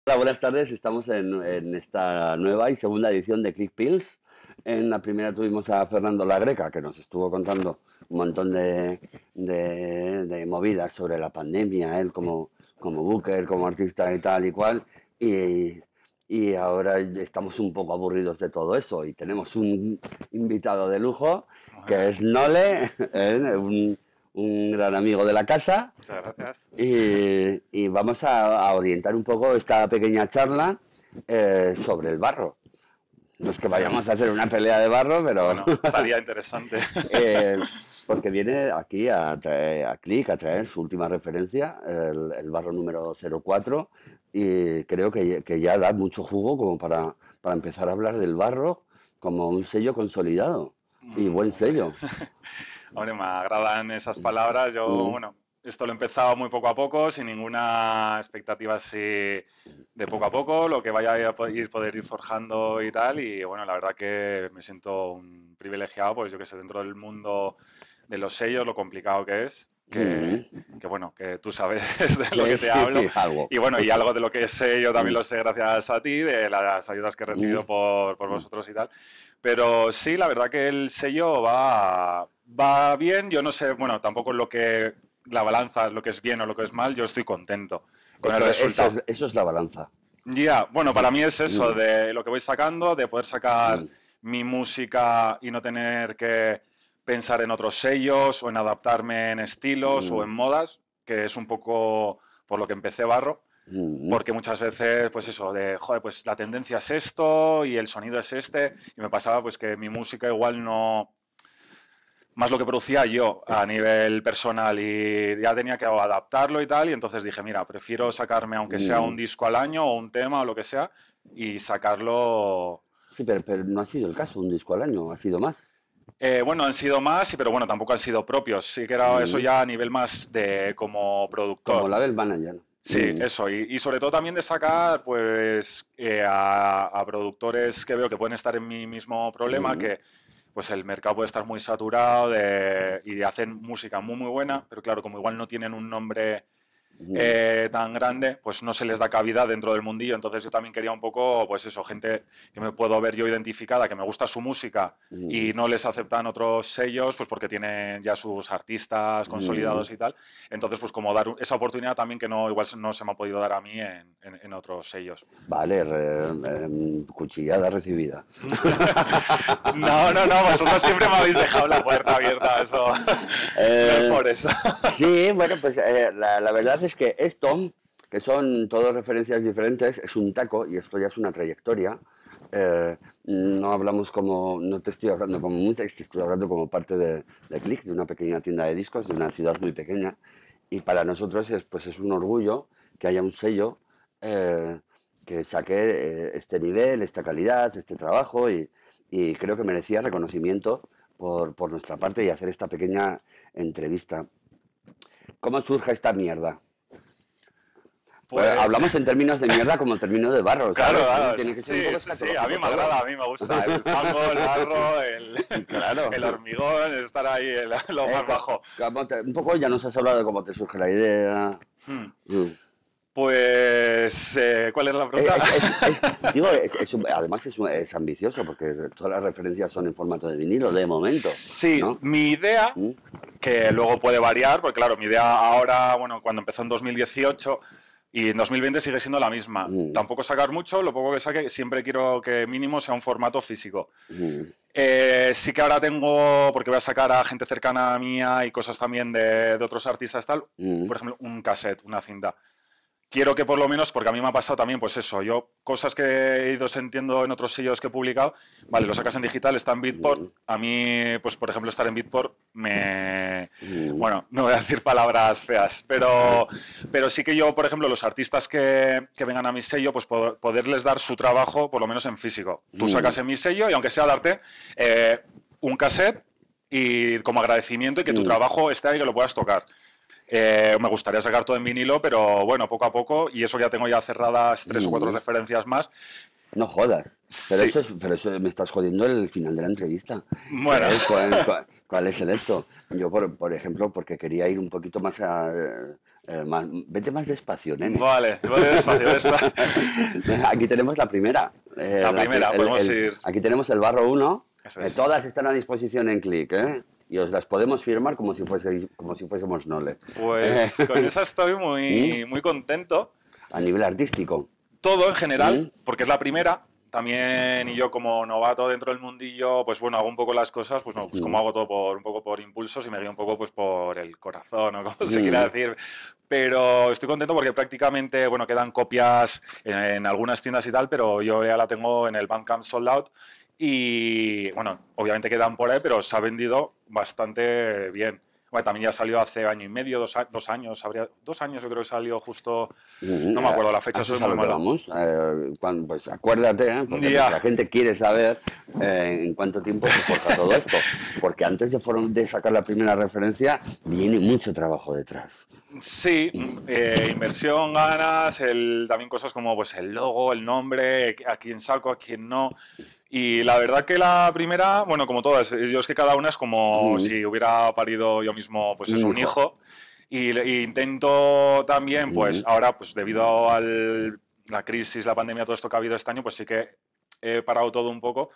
Hola, buenas tardes. Estamos en esta nueva y segunda edición de Click Pills. En la primera tuvimos a Fernando La Greca, que nos estuvo contando un montón de movidas sobre la pandemia, él como booker, como artista y tal y cual. Y, y ahora estamos un poco aburridos de todo eso y tenemos un invitado de lujo, Bueno, que es Nole, un gran amigo de la casa. muchas gracias. Y vamos a orientar un poco esta pequeña charla sobre el barro. No es que vayamos a hacer una pelea de barro, pero Bueno, estaría interesante. eh, porque viene aquí a Click a traer su última referencia, el barro número 04, y creo que ya da mucho jugo como para empezar a hablar del barro como un sello consolidado y buen Hombre, sello. hombre, me agradan esas palabras. Yo, Mm, bueno, esto lo he empezado muy poco a poco, sin ninguna expectativa así de poco a poco, lo que vaya a poder ir forjando y tal. Y bueno, la verdad que me siento un privilegiado, pues yo que sé, dentro del mundo de los sellos, lo complicado que es. mm. Que bueno, que tú sabes de lo Sí, que te hablo. sí, algo. Y bueno, y algo de lo que sé yo también Mm, lo sé gracias a ti, de las ayudas que he mm, recibido por vosotros y tal. Pero sí, la verdad que el sello va bien. Yo no sé, bueno, tampoco lo que la balanza, lo que es bien o lo que es mal, yo estoy contento con el resultado. Eso es la balanza. Ya, bueno, para mí es eso, Mm, de lo que voy sacando, de poder sacar mm, mi música y no tener que pensar en otros sellos o en adaptarme en estilos o mm, en modas, que es un poco por lo que empecé Barro, mm, porque muchas veces, pues eso, de, joder, pues la tendencia es esto y el sonido es este, y me pasaba pues que mi música igual no, más lo que producía yo a es- nivel personal y ya tenía que adaptarlo y tal, y entonces dije, mira, prefiero sacarme aunque sea un mm. disco al año o un tema o lo que sea y sacarlo. Sí, pero no ha sido el caso, un disco al año, ha sido más. Bueno, han sido más, sí, pero bueno, tampoco han sido propios. Sí que era eso Mm, ya a nivel más de como Como productor. label manager. Sí, eso. Y sobre todo también de sacar pues a productores que veo que pueden estar en mi mismo problema, Mm, que pues el mercado puede estar muy saturado y hacen música muy muy buena, pero claro, como igual no tienen un nombre mm, tan grande, pues no se les da cabida dentro del mundillo. Entonces yo también quería un poco, pues eso, gente que me puedo ver yo identificada, que me gusta su música mm, y no les aceptan otros sellos, pues porque tienen ya sus artistas mm. consolidados y tal. Entonces, pues como dar esa oportunidad también que no igual no se me ha podido dar a mí en otros sellos. Vale, cuchillada recibida. No, no, no, vosotros siempre me habéis dejado la puerta abierta, eso no es Eh, por eso. sí, bueno, pues la verdad es que esto, que son todas referencias diferentes, es un taco y esto ya es una trayectoria. No hablamos como, no te estoy hablando como música, te estoy hablando como parte de Click, de una pequeña tienda de discos, de una ciudad muy pequeña. Y para nosotros pues es un orgullo que haya un sello eh, que saque este nivel, esta calidad, este trabajo y creo que merecía reconocimiento por nuestra parte y hacer esta pequeña entrevista. ¿Cómo surge esta mierda? Pues Pues hablamos en términos de mierda como en términos de barro, claro, ¿sabes? claro, Tiene que ser un sí, poco sí, sí, a mí escatológico me todo. agrada, a mí me gusta el fango, el barro, Claro. el hormigón, el estar ahí en lo más bajo. Un poco ya nos has hablado de cómo te surge la idea. Hmm. Mm. Pues, ¿cuál es la pregunta? Digo, además es ambicioso porque todas las referencias son en formato de vinilo, de momento, Sí, ¿no? mi idea, Mm, que luego puede variar, porque claro, mi idea ahora, bueno, cuando empezó en 2018 y en 2020 sigue siendo la misma. mm, Tampoco sacar mucho, lo poco que saque, siempre quiero que mínimo sea un formato físico. mm, Sí que ahora tengo, porque voy a sacar a gente cercana a mía y cosas también de otros artistas tal, mm, por ejemplo, un cassette, una cinta. Quiero que por lo menos, porque a mí me ha pasado también, pues eso, yo cosas que he ido sintiendo en otros sellos que he publicado, vale, lo sacas en digital, está en Beatport, mm, a mí, pues por ejemplo, estar en Beatport mm, bueno, no voy a decir palabras feas, pero sí que yo, por ejemplo, los artistas que vengan a mi sello, pues poderles dar su trabajo, por lo menos en físico. Tú mm, sacas en mi sello y aunque sea darte un cassette y como agradecimiento y que tu mm, trabajo esté ahí y que lo puedas tocar. Me gustaría sacar todo en vinilo, pero bueno, poco a poco, y eso ya tengo ya cerradas tres o cuatro mm, referencias más. No jodas. Pero Sí. pero eso me estás jodiendo el final de la entrevista. Bueno, ¿Cuál es el esto? Yo, por ejemplo, porque quería ir un poquito más a... vete más despacio, nene. vale, vale, despacio, despacio. Aquí tenemos la primera. La primera, podemos ir. Aquí tenemos el barro uno. Eso es. Todas están a disposición en Click, ¿eh? Y os las podemos firmar como si fuésemos Nole. Pues con esa estoy muy, muy contento. A nivel artístico. Todo en general, porque es la primera. También, y yo como novato dentro del mundillo, pues bueno, hago un poco las cosas, pues, no, pues como hago todo un poco por impulsos y me guío un poco pues por el corazón, o como se quiera decir. Pero estoy contento porque prácticamente, bueno, quedan copias en algunas tiendas y tal, pero yo ya la tengo en el Bandcamp Sold Out. Y bueno, obviamente quedan por ahí, pero se ha vendido bastante bien. Bueno, también ya salió hace año y medio, 2 años, 2 años yo creo que salió justo, no me acuerdo la fecha, Eso es soy a muy lo que malo. vamos. Pues acuérdate, porque Ya. la gente quiere saber en cuánto tiempo se forja todo esto. Porque antes de sacar la primera referencia, viene mucho trabajo detrás. Sí, inversión, ganas, también cosas como pues el logo, el nombre, a quién saco, a quién no. Y la verdad que la primera, bueno, como todas, yo es que cada una es como si hubiera parido yo mismo, pues eso, un hijo. Y intento también, pues ahora, pues debido a la crisis, la pandemia, todo esto que ha habido este año, pues sí que he parado todo un poco.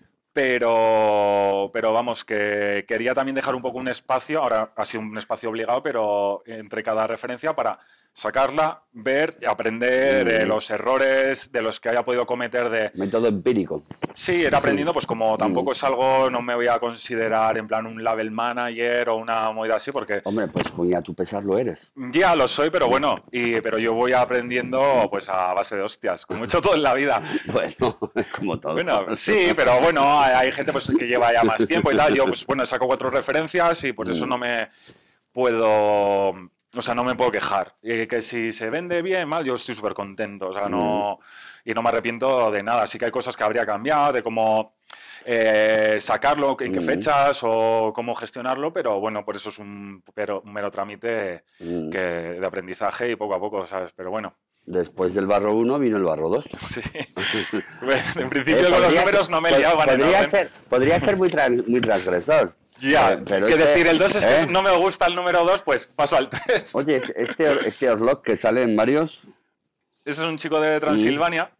Pero vamos, que quería también dejar un poco un espacio, ahora ha sido un espacio obligado, pero entre cada referencia para sacarla, ver y aprender de los errores, de los que haya podido cometer de... Método empírico. Sí, ir aprendiendo, pues como tampoco es algo, no me voy a considerar en plan un label manager o una movida así, porque Hombre, pues muy a tu pesar lo eres. ya lo soy, pero bueno, pero yo voy aprendiendo pues a base de hostias, como he hecho todo en la vida. Bueno, como todo. Bueno, sí, pero bueno, hay gente pues, que lleva ya más tiempo y tal. Yo, pues bueno, saco 4 referencias y por eso no me puedo... O sea, no me puedo quejar. Y que si se vende bien, mal, yo estoy súper contento. O sea, no... Y no me arrepiento de nada. Sí que hay cosas que habría cambiado, de cómo sacarlo, en qué fechas o cómo gestionarlo, pero bueno, por eso es un mero trámite de aprendizaje y poco a poco, ¿sabes? Pero bueno. Después del barro 1 vino el barro 2. Sí. Bueno, en principio con los números no me he liado. Podría ser muy transgresor. Ya, pero que decir, el 2 es que no me gusta el número 2, pues paso al 3. Oye, este Orlok que sale en varios... Ese es un chico de Transilvania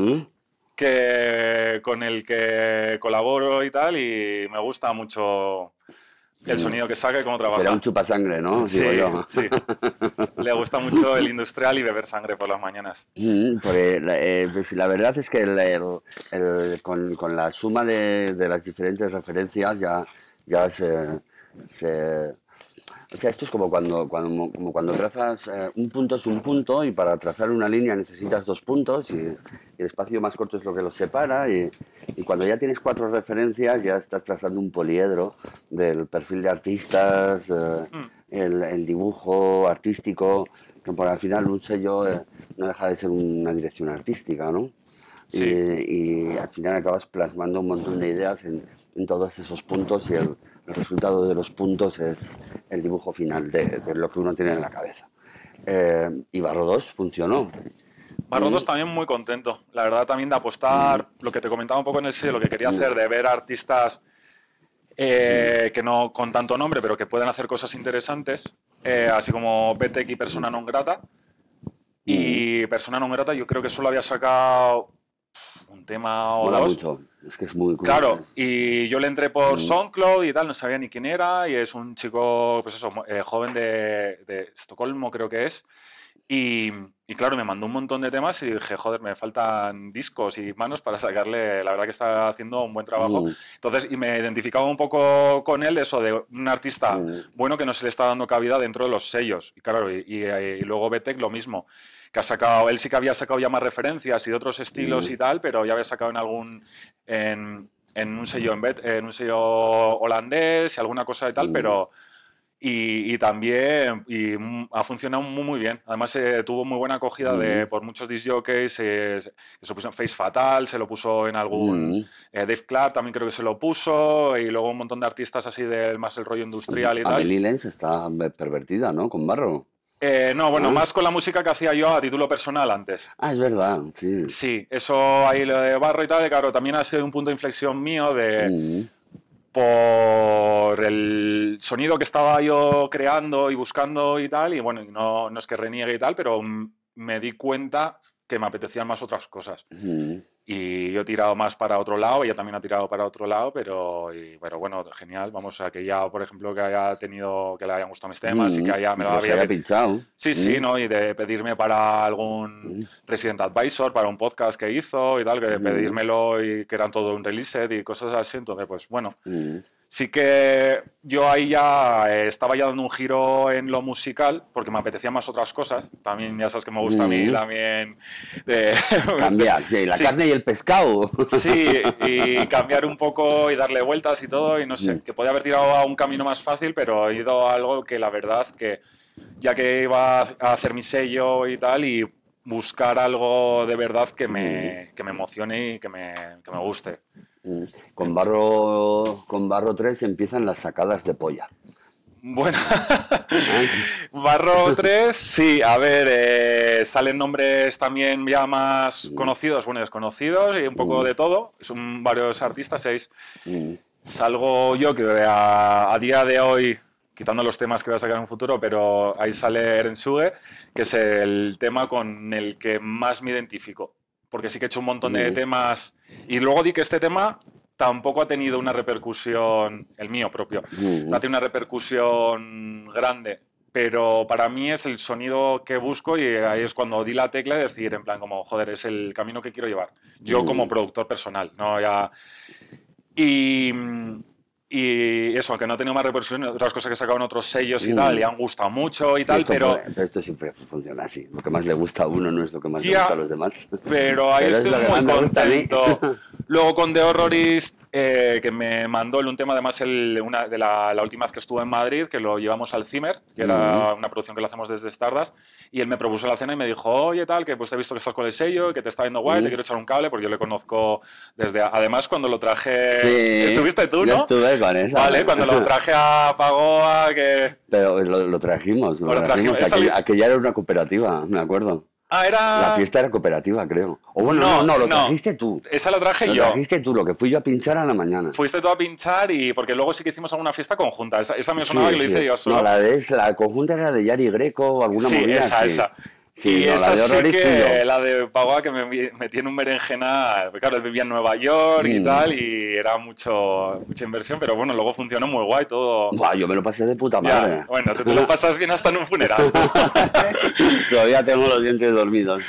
con el que colaboro y tal, y me gusta mucho el sonido que saca y cómo trabaja. Será un chupasangre, ¿no? Sí, digo yo. sí. Le gusta mucho el industrial y beber sangre por las mañanas. Pues la verdad es que con la suma de las diferentes referencias ya o sea, esto es como cuando trazas un punto es un punto y para trazar una línea necesitas 2 puntos y el espacio más corto es lo que los separa y cuando ya tienes 4 referencias ya estás trazando un poliedro del perfil de artistas, el dibujo artístico, que al final un sello no deja de ser una dirección artística, ¿no? Sí. Y al final acabas plasmando un montón de ideas en todos esos puntos y el resultado de los puntos es el dibujo final de lo que uno tiene en la cabeza. Y Barro 2 funcionó. Barro 2 también muy contento. La verdad también de apostar, lo que te comentaba un poco en el sello, lo que quería hacer de ver artistas que no con tanto nombre, pero que pueden hacer cosas interesantes, así como Betek y Persona Non Grata. Y Persona Non Grata yo creo que solo había sacado un tema o Mola dos. mucho, es que es muy cool. Claro, y yo le entré por SoundCloud y tal, no sabía ni quién era, y es un chico, pues eso, joven de Estocolmo creo que es, y claro, me mandó un montón de temas y dije, joder, me faltan discos y manos para sacarle, la verdad que está haciendo un buen trabajo. Entonces, y me identificaba un poco con él, eso de un artista bueno que no se le está dando cabida dentro de los sellos. Y claro, y luego Betek lo mismo, que ha sacado, él sí que había sacado ya más referencias y de otros estilos y tal, pero ya había sacado en un sello en un sello holandés y alguna cosa y tal, pero... Y también ha funcionado muy, muy bien. Además, tuvo muy buena acogida por muchos disc jockeys. Se puso en Face Fatal, se lo puso en algún... Dave Clark también creo que se lo puso. Y luego un montón de artistas así más el rollo industrial y tal. Amelie Lenz está pervertida, ¿no? Con Barro. No, bueno, ¿Ah? más con la música que hacía yo a título personal antes. Ah, es verdad, sí. Sí, eso ahí lo de Barro y tal, claro, también ha sido un punto de inflexión mío de Mm, por el sonido que estaba yo creando y buscando y tal, y bueno, y no es que reniegue y tal, pero me di cuenta que me apetecían más otras cosas. mm, Y yo he tirado más para otro lado, ella también ha tirado para otro lado, pero bueno, genial. Vamos a que ya, por ejemplo, que haya tenido, que le hayan gustado mis temas y que y me que lo los había haya pedido. pinchado. Sí, sí, ¿no? Y de pedirme para algún Resident Advisor, para un podcast que hizo y tal, que pedírmelo y que eran todo un release set y cosas así. Entonces, pues bueno, sí que yo ahí ya estaba ya dando un giro en lo musical, porque me apetecían más otras cosas. También ya sabes que me gusta a mí también Cambiar, sí, la sí, carne y el pescado. sí, y cambiar un poco y darle vueltas y todo, y no sé, que podía haber tirado a un camino más fácil, pero he ido a algo que la verdad que ya que iba a hacer mi sello y tal, y buscar algo de verdad que me emocione y que me guste. Con Barro 3 empiezan las sacadas de polla. Bueno, ¿Eh? Barro 3, sí, a ver, salen nombres también ya más conocidos, bueno, desconocidos y un poco de todo. Son varios artistas, 6. Salgo yo que a día de hoy, quitando los temas que voy a sacar en un futuro, pero ahí sale Erensuge, que es el tema con el que más me identifico. Porque sí que he hecho un montón de temas y luego di que este tema tampoco ha tenido una repercusión, el mío propio, no ha tenido una repercusión grande, pero para mí es el sonido que busco y ahí es cuando di la tecla de decir, en plan, como, joder, es el camino que quiero llevar. Yo como productor personal, ¿no? Ya... Y eso, aunque no ha tenido más repercusión, otras cosas que he sacado en otros sellos y tal, y han gustado mucho y tal, pero esto siempre funciona así. Lo que más le gusta a uno no es lo que más le gusta a los demás. Pero ahí estoy muy contento. Luego con The Horrorist, que me mandó un tema, además una de la última vez que estuve en Madrid, que lo llevamos al Zimmer, que era una producción que lo hacemos desde Stardust, y él me propuso la cena y me dijo, oye, tal, que pues he visto que estás con el sello, que te está viendo guay, te quiero echar un cable, porque yo le conozco desde... Además, cuando lo traje... Sí, ¿estuviste tú, no? Yo estuve con esa. Vale, cuando lo traje a Pagoa, que... Pero lo trajimos. Aquella era una cooperativa, me acuerdo. Ah, era... La fiesta era cooperativa, creo. O bueno, no, lo trajiste tú. Esa lo traje yo. Lo trajiste tú, lo que fui yo a pinchar a la mañana. Fuiste tú a pinchar y... Porque luego sí que hicimos alguna fiesta conjunta. Esa me sonaba que lo hice yo solo. No, la conjunta era de Yari Greco o alguna movida así. Esa. Sí, y no, esa la de sí que, tuyo. la de Pagoa, que me metí en un berenjena, porque claro, él vivía en Nueva York y tal, y era mucha inversión, pero bueno, luego funcionó muy guay todo. Buah, yo me lo pasé de puta madre. Ya, bueno, te lo pasas bien hasta en un funeral. Todavía tengo los dientes dormidos.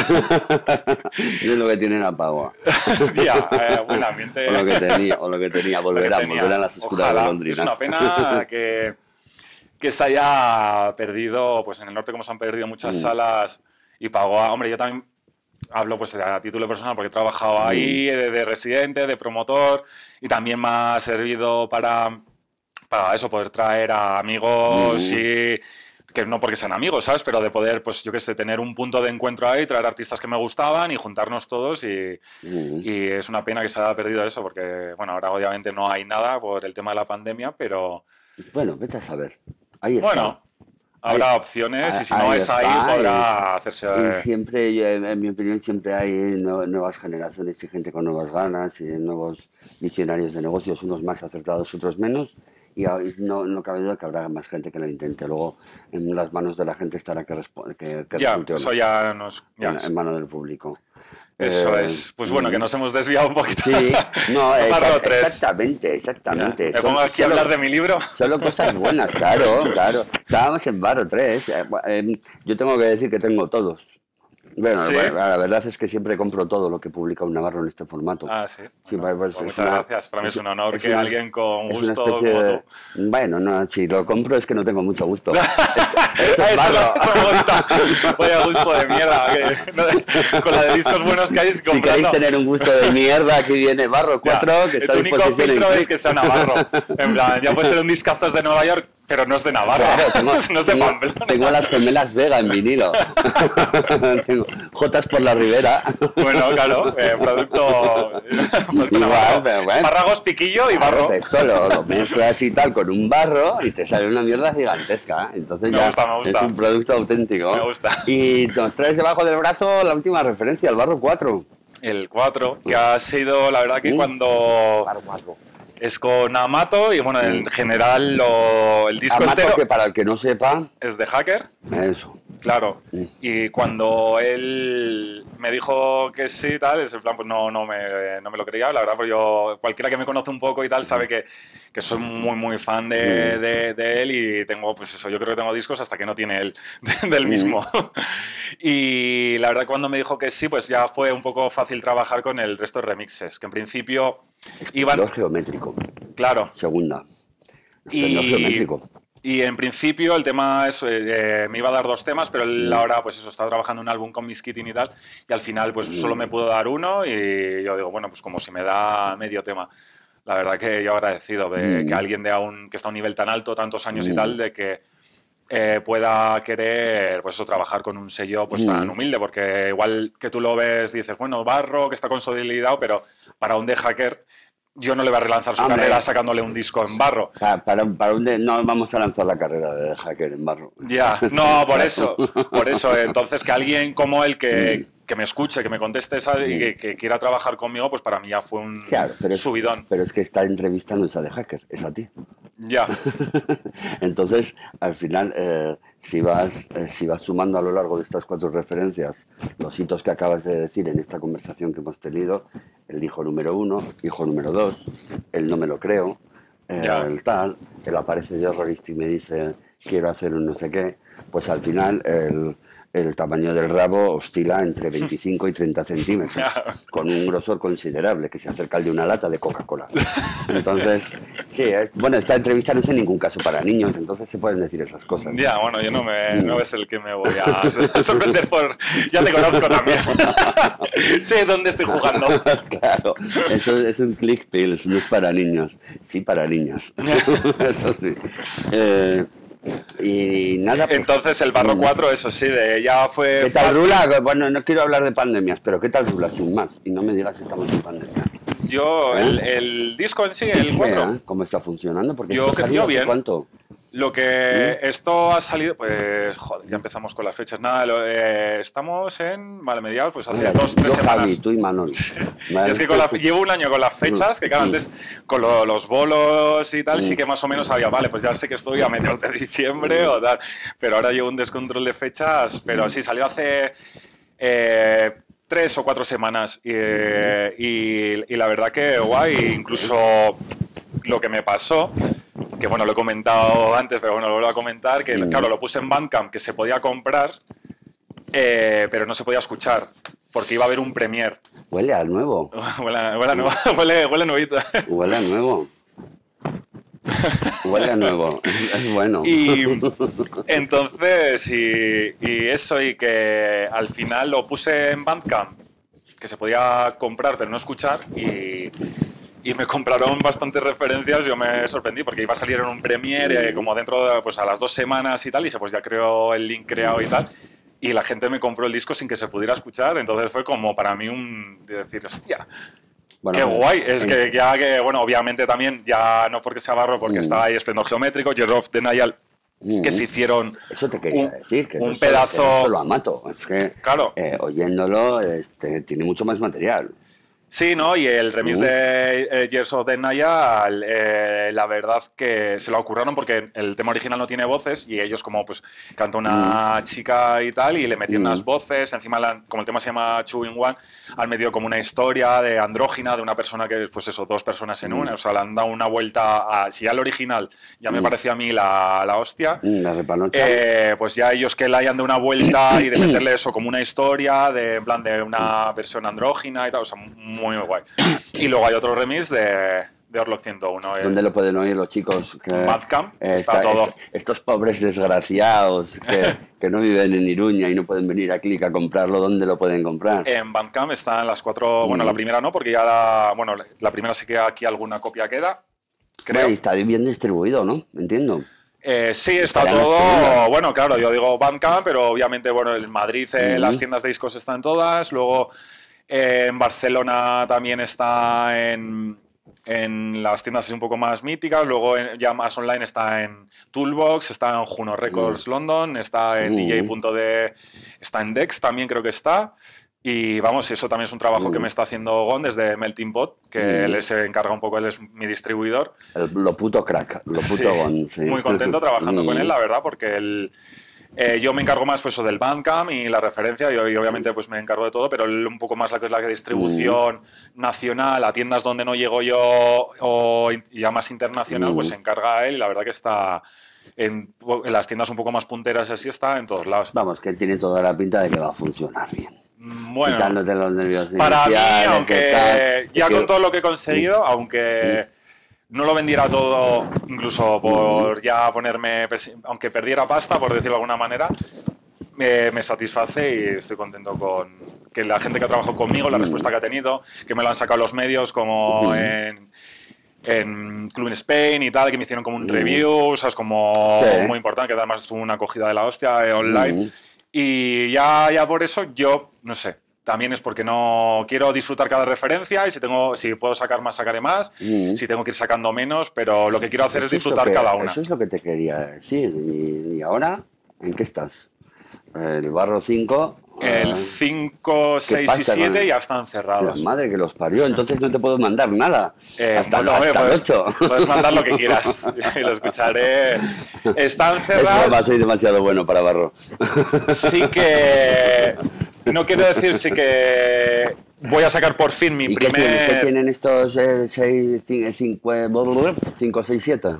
Es lo que tienen a Pagoa. Ya, buen ambiente. O lo que tenía, volverán las oscuras golondrinas. Es una pena que se haya perdido, pues en el norte como se han perdido muchas salas y Pagoa, hombre, yo también hablo pues a título personal porque he trabajado ahí de residente, de promotor y también me ha servido para eso, poder traer a amigos y que no porque sean amigos, ¿sabes? Pero de poder, pues yo qué sé, tener un punto de encuentro ahí, traer artistas que me gustaban y juntarnos todos y es una pena que se haya perdido eso porque, bueno, ahora obviamente no hay nada por el tema de la pandemia, pero... Bueno, vete a saber. Ahí está. Bueno, habrá opciones y si no es ahí podrá hacerse... Y siempre, en mi opinión, siempre hay nuevas generaciones y gente con nuevas ganas y nuevos visionarios de negocios, unos más acertados, otros menos. Y no cabe duda que habrá más gente que lo intente. Luego, en las manos de la gente estará que resulte eso ya nos... en manos del público. Eso es. Pues bueno, que nos hemos desviado un poquito. Sí, no, exactamente. Ya. ¿Me pongo aquí a hablar de mi libro? Solo cosas buenas, claro. Estábamos en Barro 3. Yo tengo que decir que tengo todos. Bueno, ¿Sí? La verdad es que siempre compro todo lo que publica un navarro en este formato. Ah, sí. Sí, pues muchas gracias. Para mí es un honor que alguien con gusto como tú... Bueno, no, si lo compro es que no tengo mucho gusto. Esto es barro. Eso me gusta. Vaya gusto de mierda. Con la de discos buenos que hay Si queréis tener un gusto de mierda, aquí viene Barro 4. Que está tu único filtro es que sea navarro. En plan, ya puede ser un discazos de Nueva York. Pero no es de Navarra, Claro, no es de Pamplona. tengo las gemelas Vega en vinilo. Tengo Jotas por la Ribera. Bueno, claro, producto Igual, navarro. pero bueno. Espárragos, piquillo y barro. Claro, esto lo mezclas y tal con un barro y te sale una mierda gigantesca. Entonces Me gusta. es un producto auténtico. Me gusta. Y nos traes debajo del brazo la última referencia, el barro 4. El 4, que ha sido, la verdad, que cuando... Barro 4. Es con Amato y, bueno, en general el disco Amato, entero que para el que no sepa, es de Hacker. eso. Claro, y cuando él me dijo que sí y tal, en plan, pues no me lo creía, la verdad, porque cualquiera que me conoce un poco y tal sabe que soy muy fan de él y tengo, pues eso, yo creo que tengo discos hasta que no tiene él del mismo. Y la verdad, cuando me dijo que sí, pues ya fue un poco fácil trabajar con el resto de remixes, que en principio iban... Esplendor geométrico. Claro. Segunda. Esplendor geométrico. Y en principio el tema es, me iba a dar 2 temas, pero él ahora, pues eso, estaba trabajando en un álbum con Miss Kitty y tal, y al final pues solo me pudo dar uno y yo digo, bueno, pues como si me da medio tema. La verdad que yo agradecido de que alguien que está a un nivel tan alto, tantos años y tal, de que pueda querer pues eso, trabajar con un sello pues tan humilde, porque igual que tú lo ves, dices, bueno, barro, que está consolidado, pero para un de Hacker... Yo no le voy a relanzar su carrera sacándole un disco en barro. No vamos a lanzar la carrera de Hacker en barro. Ya, no, por eso. Entonces, que alguien como él que me escuche, que me conteste y que quiera trabajar conmigo, pues para mí ya fue un subidón. Pero es que esta entrevista no es a de Hacker, es a ti. Ya. Entonces, al final, si vas sumando a lo largo de estas 4 referencias los hitos que acabas de decir en esta conversación que hemos tenido, el hijo número 1, hijo número 2, el no me lo creo, el tal, el aparece de horrorista y me dice quiero hacer un no sé qué, pues al final el tamaño del rabo oscila entre 25 y 30 centímetros, con un grosor considerable que se acerca al de una lata de Coca-Cola. Entonces, sí, bueno, esta entrevista no es en ningún caso para niños, entonces se pueden decir esas cosas. Ya, bueno, yo no es el que me voy a sorprender por... Ya te conozco también. Sé dónde estoy jugando. Claro, eso es un click pills, no es para niños, sí para niñas. Eso sí. Y nada, pues, entonces el barro 4, eso sí, ya fue... ¿Qué tal Rula? Bueno, no quiero hablar de pandemias, pero ¿qué tal Rula sin más? Y no me digas estamos en pandemia. Yo, el disco en sí, el 4... Sí, ¿cómo está funcionando? Porque yo esto creo bien. ¿Cuánto? Lo que esto ha salido, pues, joder, ya empezamos con las fechas. Nada, estamos en, mediados, pues hace 2-3 semanas. Javi, tú y Manol. Vale. Es que llevo un año con las fechas, que claro, antes con los bolos y tal, sí que más o menos sabía, vale, pues ya sé que estoy a mediados de diciembre o tal, pero ahora llevo un descontrol de fechas, pero sí, salió hace 3 o 4 semanas y la verdad que guay, incluso lo que me pasó, que bueno, lo he comentado antes, pero bueno, lo vuelvo a comentar, que claro, lo puse en Bandcamp, que se podía comprar, pero no se podía escuchar, porque iba a haber un premiere. Huele a nuevo. Huele nuevito. Huele a nuevo. Huele a nuevo, es bueno. Y entonces, y eso, y que al final lo puse en Bandcamp, que se podía comprar pero no escuchar, y me compraron bastantes referencias. Yo me sorprendí porque iba a salir en un premiere como dentro de, pues a las 2 semanas y tal, y dije, pues ya creo el link creado y tal, y la gente me compró el disco sin que se pudiera escuchar, entonces fue como para mí de decir, hostia, bueno, qué guay. Es que ya que, bueno, obviamente también, ya no porque sea barro, porque está ahí Esplendor Geométrico, Year of Denial, que se hicieron eso te quería decir, que un no pedazo... que no solo Amato, es que claro. Oyéndolo tiene mucho más material. Sí, ¿no? Y el remix de Years of Denial, la verdad que se lo ocurrieron porque el tema original no tiene voces y ellos como pues canta una chica y tal y le metieron unas voces, encima como el tema se llama Two in One, han metido como una historia de andrógina de una persona que pues eso, 2 personas en una, o sea, le han dado una vuelta si ya el original ya me parecía a mí la hostia, la repanocha. Pues ya ellos que le hayan dado una vuelta y de meterle eso como una historia en plan de una versión andrógina y tal, o sea, muy guay. Y luego hay otro remix de Orlok 101. ¿Dónde lo pueden oír los chicos? Bandcamp, está todo. Estos pobres desgraciados que no viven en Iruña y no pueden venir a Click a comprarlo, ¿dónde lo pueden comprar? En Bandcamp están las 4, bueno, la primera no, porque ya la primera sí que aquí alguna copia queda, creo. Bueno, y está bien distribuido, ¿no? Entiendo. Sí, está Estarán las todo. tiendas. Bueno, claro, yo digo Bandcamp, pero obviamente, bueno, en Madrid las tiendas de discos están todas. Luego en Barcelona también está en las tiendas así un poco más míticas. Luego ya más online está en Toolbox, está en Juno Records London, está en DJ.de, está en Dex también creo que está. Y vamos, eso también es un trabajo que me está haciendo Gon desde Melting Pot, que él se encarga un poco, él es mi distribuidor. Lo puto crack, lo puto Gon. Sí. Muy contento trabajando con él, la verdad, porque él, yo me encargo más pues, del Bandcamp y la referencia, y obviamente pues, me encargo de todo, pero él un poco más la que es la distribución nacional a tiendas donde no llego yo o ya más internacional, pues se encarga él y la verdad que está en las tiendas un poco más punteras, así está en todos lados. Vamos, que tiene toda la pinta de que va a funcionar bien. Bueno, quitándote los nervios para mí, aunque ya que... con todo lo que he conseguido, aunque no lo vendiera todo, incluso por ya ponerme, aunque perdiera pasta, por decirlo de alguna manera, me satisface y estoy contento con que la gente que ha trabajado conmigo, la respuesta que ha tenido, que me lo han sacado los medios como en Club in Spain y tal, que me hicieron como un review, ¿sabes? Como muy importante, que además tuvo una acogida de la hostia online. Y ya por eso yo, no sé, también es porque no quiero disfrutar cada referencia y si puedo sacar más, sacaré más, si tengo que ir sacando menos, pero lo que quiero hacer es disfrutar cada una. Eso es lo que te quería decir. ¿Y ahora en qué estás? El Barro 5... El 5, 6 y 7 ya están cerrados. La madre que los parió, entonces no te puedo mandar nada. Hasta el 8. Puedes mandar lo que quieras y lo escucharé. Están cerrados. Soy demasiado bueno para Barro. Sí que... No quiero decir sí que voy a sacar por fin mi primer... ¿Qué tienen estos 5, 6, 7?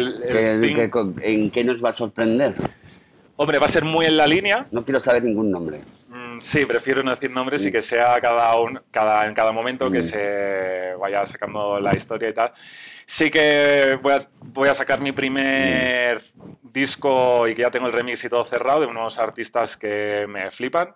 ¿En qué nos va a sorprender? Hombre, va a ser muy en la línea. No quiero saber ningún nombre. Sí, prefiero no decir nombres y que sea en cada momento que se vaya sacando la historia y tal. Sí que voy a sacar mi primer disco y que ya tengo el remix y todo cerrado de unos artistas que me flipan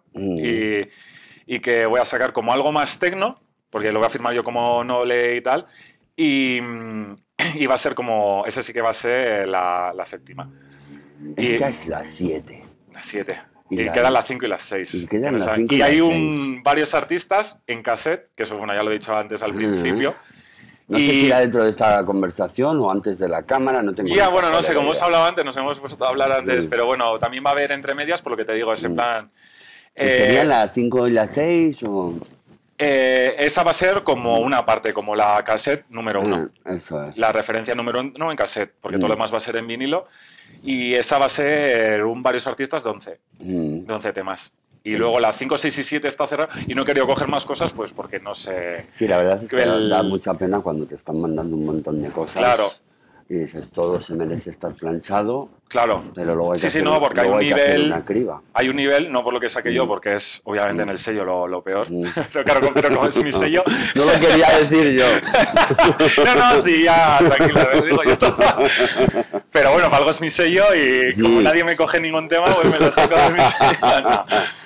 y que voy a sacar como algo más tecno, porque lo voy a firmar yo como Noble y tal, y va a ser como, ese sí que va a ser la séptima. Esta es la 7. La 7. Y quedan las 5 y las 6. Y hay varios artistas en cassette, que eso bueno, ya lo he dicho antes al principio. No sé si era dentro de esta conversación o antes de la cámara, no tengo Ya, bueno, no sé, como os he hablado antes, nos hemos puesto a hablar antes, pero bueno, también va a haber entre medias, por lo que te digo, es en plan... ¿Serían las 5 y las 6 o...? Esa va a ser como una parte, como la cassette número 1. Eso es. La referencia número 1 en cassette, porque todo lo demás va a ser en vinilo. Y esa va a ser varios artistas de 11, de 11 temas. Y luego la 5, 6 y 7 está cerrada y no he querido coger más cosas pues porque no sé... Sí, la verdad es que da mucha pena cuando te están mandando un montón de cosas. Claro. Y dices, todo se merece estar planchado. Claro. Pero luego hay que hacer, no, porque hay un nivel... una criba. Hay un nivel, no por lo que saqué yo, porque es obviamente en el sello lo peor. Pero claro, pero como es mi sello... No lo quería decir yo. No, sí, ya, tranquila, lo digo yo esto. Pero bueno, para algo es mi sello y como nadie me coge ningún tema, pues me lo saco de mi sello. No.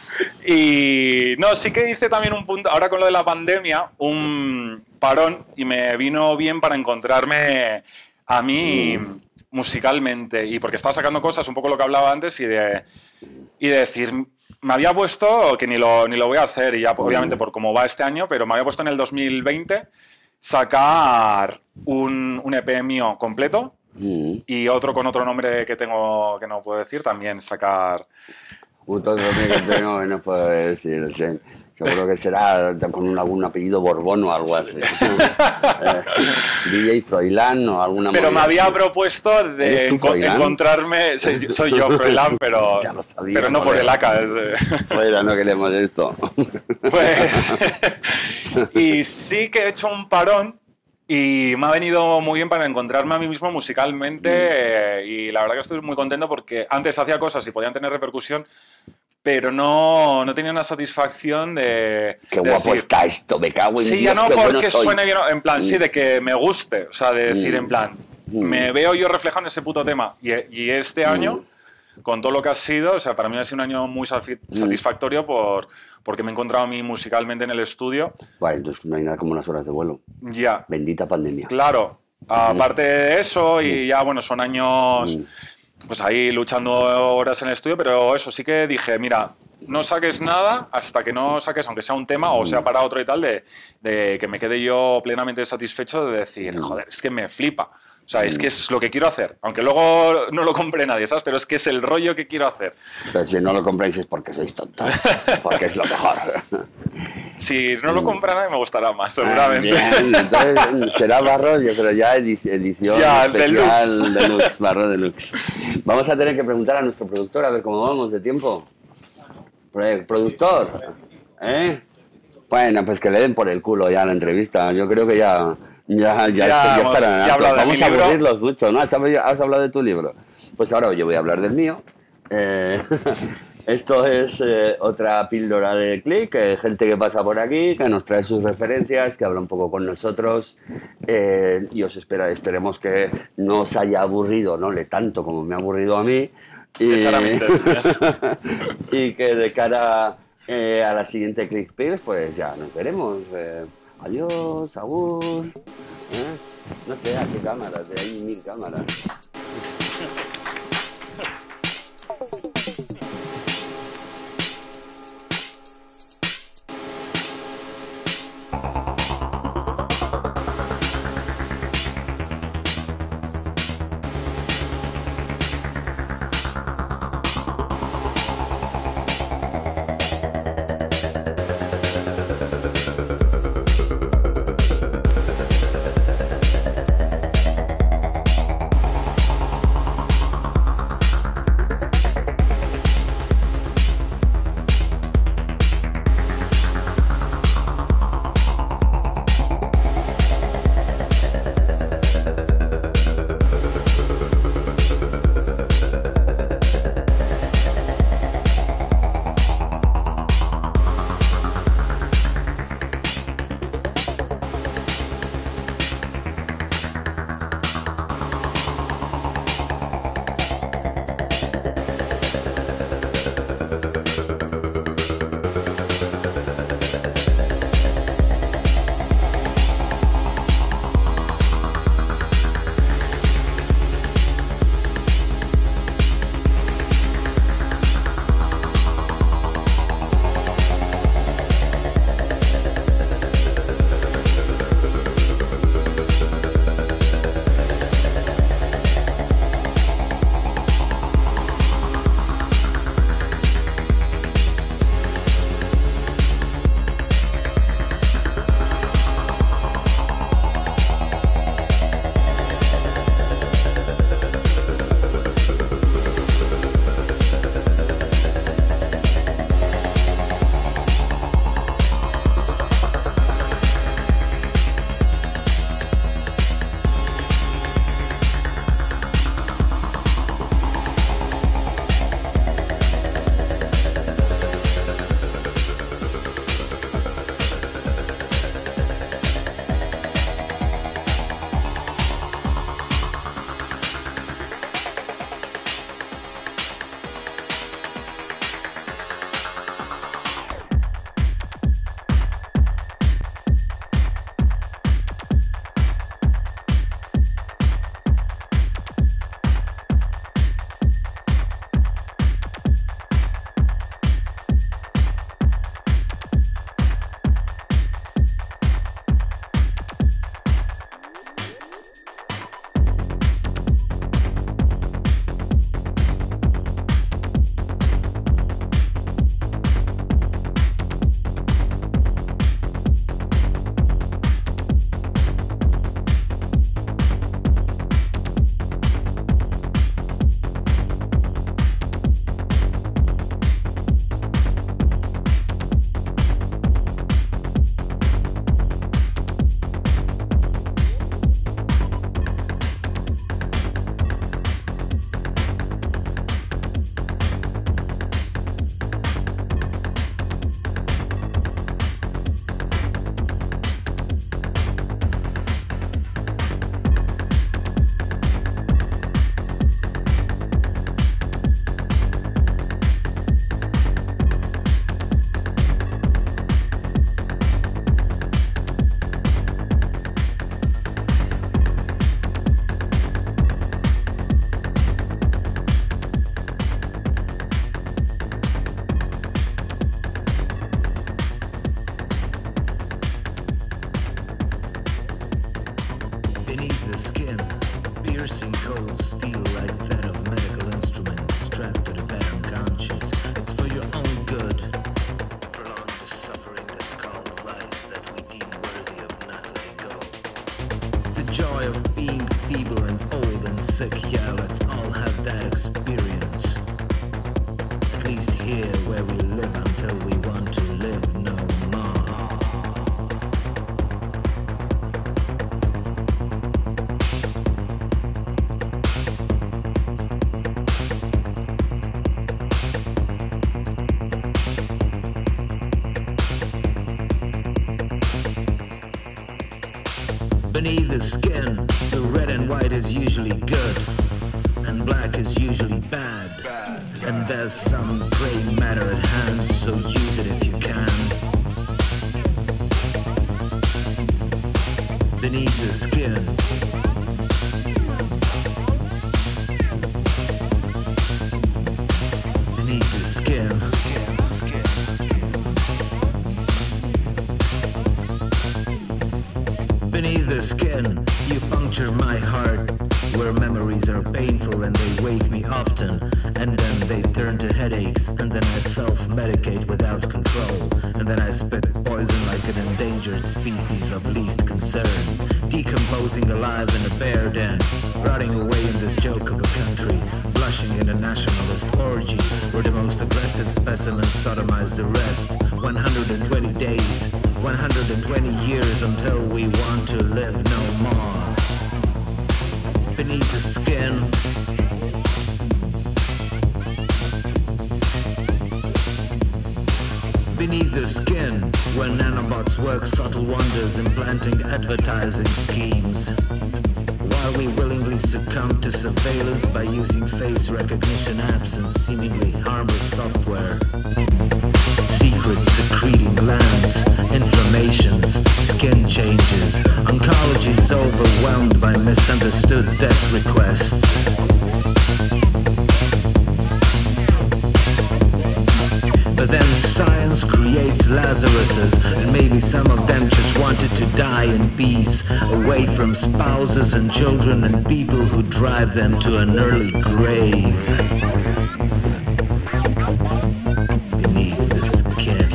Y no, sí que hice también un punto, ahora con lo de la pandemia, un parón y me vino bien para encontrarme a mí musicalmente y porque estaba sacando cosas, un poco lo que hablaba antes y de decir, me había puesto, que ni lo voy a hacer y ya obviamente por cómo va este año, pero me había puesto en el 2020 sacar un EP mío completo y otro con otro nombre que tengo que no puedo decir, también sacar... Otro nombre que tengo que no puedo decir, o sea, seguro que será con algún apellido Borbón o algo así. DJ Froilán o alguna... Pero me había propuesto de encontrarme... Soy yo, Froilán, pero no por el AK. Fuera, no queremos esto. Pues... Y sí que he hecho un parón y me ha venido muy bien para encontrarme a mí mismo musicalmente y la verdad que estoy muy contento porque antes hacía cosas y podían tener repercusión, pero no tenía una satisfacción de... Qué guapo decir, está esto, me cago en sí, Dios, ya no qué porque bueno suene bien, en plan, sí, de que me guste, o sea, de decir en plan, me veo yo reflejado en ese puto tema y este año... Con todo lo que ha sido, o sea, para mí ha sido un año muy satisfactorio porque me he encontrado a mí musicalmente en el estudio. Vale, entonces no hay nada como unas horas de vuelo. Ya. Bendita pandemia. Claro. Aparte de eso, y ya, bueno, son años pues ahí luchando horas en el estudio, pero eso sí que dije, mira, no saques nada hasta que no saques, aunque sea un tema o sea para otro y tal, de que me quede yo plenamente satisfecho de decir, joder, es que me flipa. O sea, es que es lo que quiero hacer. Aunque luego no lo compre nadie, ¿sabes? Pero es que es el rollo que quiero hacer. Pero si no lo compráis es porque sois tontos. Porque es lo mejor. Si no lo compra nadie me gustará más, seguramente. Bien, entonces será Barro, yo creo ya edición Ya, especial deluxe, Barro Deluxe. Vamos a tener que preguntar a nuestro productor a ver cómo vamos de tiempo. Productor, ¿eh? Bueno, pues que le den por el culo ya la entrevista. Yo creo que ya estarán hartos. Vamos a aburrirlos mucho, ¿no? ¿Has hablado de tu libro? Pues ahora yo voy a hablar del mío. Esto es otra píldora de Click, gente que pasa por aquí, que nos trae sus referencias, que habla un poco con nosotros y esperemos que no os haya aburrido, no le tanto como me ha aburrido a mí. Y que de cara a la siguiente Click Pills, pues ya nos veremos. Adiós, agur. No sé, ¿a qué cámaras? Hay 1000 cámaras. piercing cold steel like that of medical instruments strapped to the bed unconscious. It's for your own good. Prolong the suffering that's called life that we deem worthy of not letting go. The joy of being feeble and old and sick, yeah, let's all have that experience. At least here where we live until we want to live no more. Beneath the skin, the red and white is usually good, and black is usually bad. And there's some gray matter at hand, so use it if you can. Beneath the skin. Beneath the skin. Beneath the skin, you puncture my heart, where memories are painful and they wake me often, and then they turn to headaches, and then I self-medicate without control, and then I spit poison like an endangered species of least concern, decomposing alive in a bear den, rotting away in this joke of a country, blushing in a nationalist orgy, where the most aggressive specimens sodomize the rest. 120 days, 120 years until we want to live no more. Beneath the skin. Beneath the skin, where nanobots work subtle wonders implanting advertising schemes, while we willingly succumb to surveillance by using face recognition apps and seemingly harmless software. Secret secreting glands, inflammations, skin changes, oncology's overwhelmed by misunderstood death requests. But then science creates Lazaruses, and maybe some of them just wanted to die in peace, away from spouses and children and people who drive them to an early grave. Beneath the skin.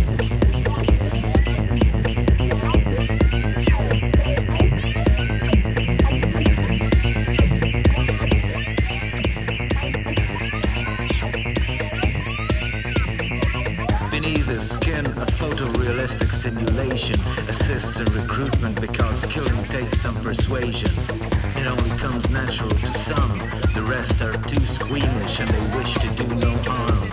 Beneath the skin, a photorealistic simulation assists in recruitment because killing takes some persuasion. It only comes natural to some, the rest are too squeamish and they wish to do no harm.